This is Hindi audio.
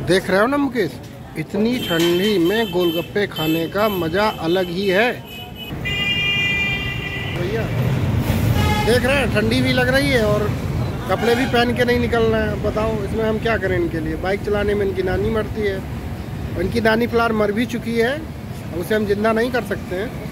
देख रहे हो ना मुकेश, इतनी ठंडी में गोलगप्पे खाने का मज़ा अलग ही है भैया। देख रहे हैं ठंडी भी लग रही है और कपड़े भी पहन के नहीं निकल रहे हैं। बताओ इसमें हम क्या करें इनके लिए। बाइक चलाने में इनकी नानी मरती है और इनकी नानी फिलहाल मर भी चुकी है, उसे हम जिंदा नहीं कर सकते हैं।